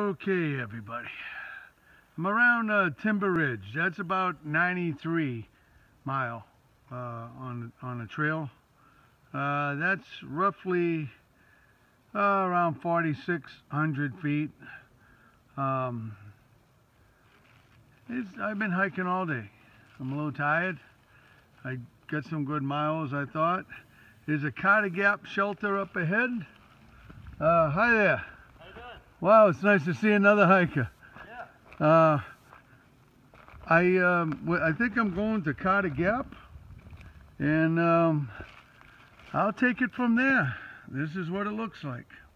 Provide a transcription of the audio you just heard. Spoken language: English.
Okay, everybody. I'm around Timber Ridge. That's about 93 mile on a trail. That's roughly around 4,600 feet. I've been hiking all day. I'm a little tired. I got some good miles, I thought. There's a Carter Gap shelter up ahead. Hi there. How you doing? Wow, it's nice to see another hiker. Yeah. I think I'm going to Carter Gap, and I'll take it from there. This is what it looks like.